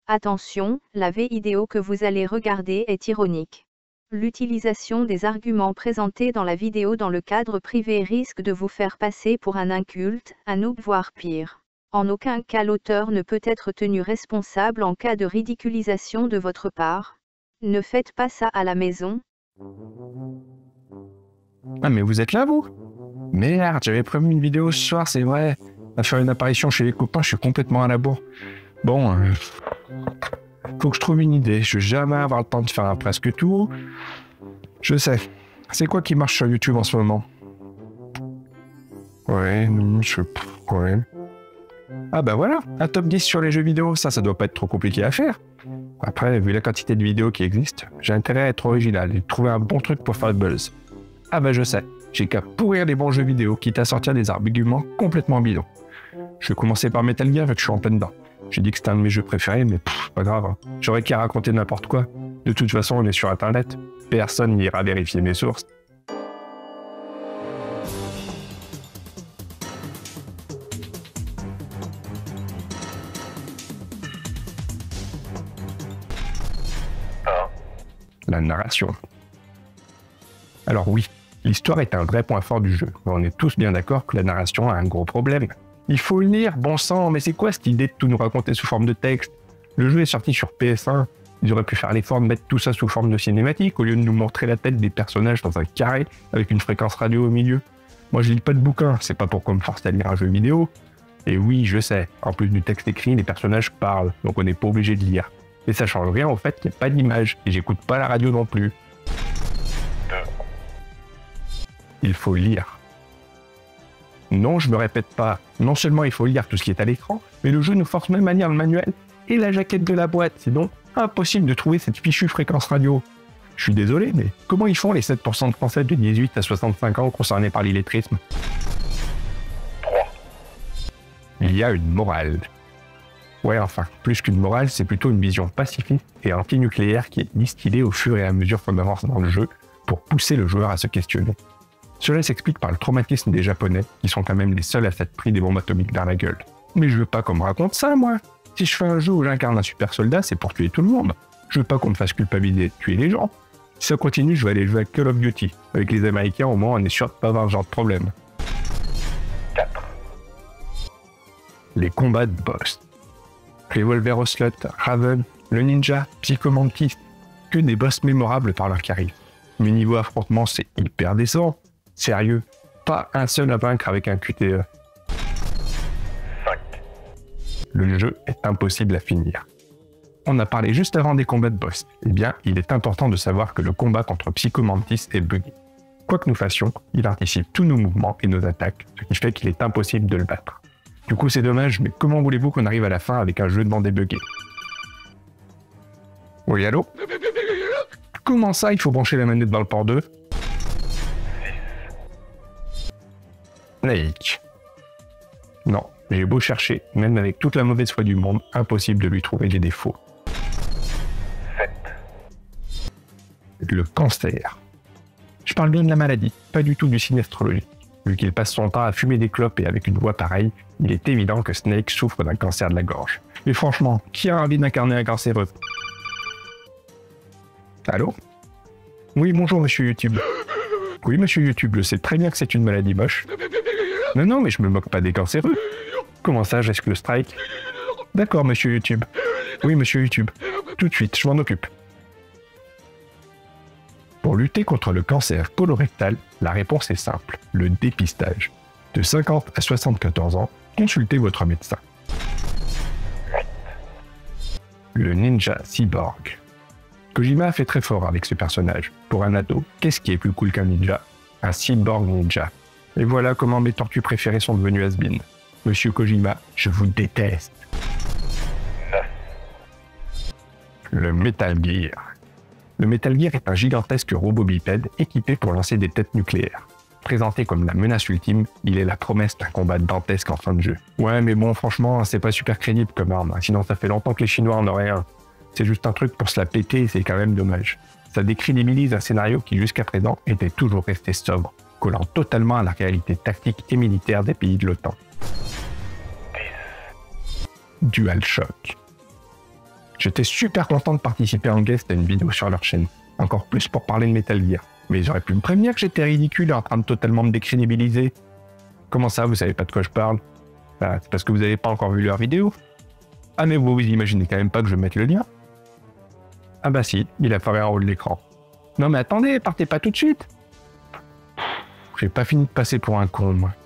Attention, la vidéo que vous allez regarder est ironique. L'utilisation des arguments présentés dans la vidéo dans le cadre privé risque de vous faire passer pour un inculte, un noob voire pire. En aucun cas l'auteur ne peut être tenu responsable en cas de ridiculisation de votre part. Ne faites pas ça à la maison. Ah mais vous êtes là vous? Merde, j'avais prévu une vidéo ce soir, c'est vrai. À faire une apparition chez les copains, je suis complètement à la bourre. Bon, faut que je trouve une idée. Je vais jamais avoir le temps de faire un presque tout. Je sais. C'est quoi qui marche sur YouTube en ce moment? Ouais, ouais. Ah bah voilà, un top 10 sur les jeux vidéo, ça doit pas être trop compliqué à faire. Après, vu la quantité de vidéos qui existent, j'ai intérêt à être original et trouver un bon truc pour faire le buzz. Ah bah je sais, j'ai qu'à pourrir les bons jeux vidéo, quitte à sortir des arguments complètement bidons. Je vais commencer par Metal Gear vu que je suis en plein dedans. J'ai dit que c'était un de mes jeux préférés, mais pas grave, hein. J'aurais qu'à raconter n'importe quoi. De toute façon, on est sur internet, personne n'ira vérifier mes sources. La narration. Alors oui, l'histoire est un vrai point fort du jeu, mais on est tous bien d'accord que la narration a un gros problème. Il faut le lire, bon sang, mais c'est quoi cette idée de tout nous raconter sous forme de texte? Le jeu est sorti sur PS1, ils auraient pu faire l'effort de mettre tout ça sous forme de cinématique au lieu de nous montrer la tête des personnages dans un carré avec une fréquence radio au milieu. Moi je lis pas de bouquin, c'est pas pour qu'on me force à lire un jeu vidéo. Et oui, je sais, en plus du texte écrit, les personnages parlent, donc on n'est pas obligé de lire. Mais ça change rien au fait qu'il n'y a pas d'image, et j'écoute pas la radio non plus. Il faut lire. Non, je me répète pas, non seulement il faut lire tout ce qui est à l'écran, mais le jeu nous force même à lire le manuel et la jaquette de la boîte, c'est donc impossible de trouver cette fichue fréquence radio. Je suis désolé, mais comment ils font les 7% de Français de 18 à 65 ans concernés par l'illettrisme? 3. Il y a une morale. Ouais, enfin, plus qu'une morale, c'est plutôt une vision pacifiste et anti-nucléaire qui est distillée au fur et à mesure qu'on avance dans le jeu pour pousser le joueur à se questionner. Cela s'explique par le traumatisme des Japonais, qui sont quand même les seuls à s'être pris des bombes atomiques dans la gueule. Mais je veux pas qu'on me raconte ça, moi. Si je fais un jeu où j'incarne un super soldat, c'est pour tuer tout le monde. Je veux pas qu'on me fasse culpabiliser de tuer les gens. Si ça continue, je vais aller jouer à Call of Duty. Avec les Américains, au moins, on est sûr de pas avoir ce genre de problème. 4. Les combats de boss. Revolver Ocelot, Raven, le Ninja, Psycho Mantis, que des boss mémorables par leur charisme. Mais niveau affrontement, c'est hyper décent. Sérieux, pas un seul à vaincre avec un QTE. 5. Le jeu est impossible à finir. On a parlé juste avant des combats de boss. Eh bien, il est important de savoir que le combat contre Psycho Mantis est buggé. Quoi que nous fassions, il anticipe tous nos mouvements et nos attaques, ce qui fait qu'il est impossible de le battre. Du coup, c'est dommage, mais comment voulez-vous qu'on arrive à la fin avec un jeu de débugué? Oui, allô? Comment ça, il faut brancher la manette dans le port 2? Snake. Non, j'ai beau chercher, même avec toute la mauvaise foi du monde, impossible de lui trouver des défauts. 7. Le cancer. Je parle bien de la maladie, pas du tout du signe astrologique. Vu qu'il passe son temps à fumer des clopes et avec une voix pareille, il est évident que Snake souffre d'un cancer de la gorge. Mais franchement, qui a envie d'incarner un cancéreux? Allô? Oui, bonjour monsieur YouTube. Oui monsieur YouTube, je sais très bien que c'est une maladie moche. Non, mais je me moque pas des cancéreux. Comment ça, j'esque le strike? D'accord monsieur YouTube. Oui monsieur YouTube. Tout de suite, je m'en occupe. Pour lutter contre le cancer colorectal, la réponse est simple, le dépistage. De 50 à 74 ans, consultez votre médecin. Le ninja cyborg. Kojima a fait très fort avec ce personnage. Pour un ado, qu'est-ce qui est plus cool qu'un ninja? Un cyborg ninja. Et voilà comment mes tortues préférées sont devenues has-been. Monsieur Kojima, je vous déteste. Le Metal Gear. Le Metal Gear est un gigantesque robot bipède équipé pour lancer des têtes nucléaires. Présenté comme la menace ultime, il est la promesse d'un combat dantesque en fin de jeu. Ouais, mais bon, franchement, c'est pas super crédible comme arme, sinon ça fait longtemps que les Chinois en auraient un. C'est juste un truc pour se la péter et c'est quand même dommage. Ça décrédibilise un scénario qui jusqu'à présent était toujours resté sobre, collant totalement à la réalité tactique et militaire des pays de l'OTAN. DualShock. J'étais super content de participer en guest à une vidéo sur leur chaîne. Encore plus pour parler de Metal Gear. Mais ils auraient pu me prévenir que j'étais ridicule et en train de totalement me décrédibiliser. Comment ça, vous savez pas de quoi je parle? Bah, c'est parce que vous n'avez pas encore vu leur vidéo. Ah mais vous imaginez quand même pas que je mette le lien? Ah bah si, il apparaît en haut de l'écran. Non mais attendez, partez pas tout de suite. J'ai pas fini de passer pour un con, moi.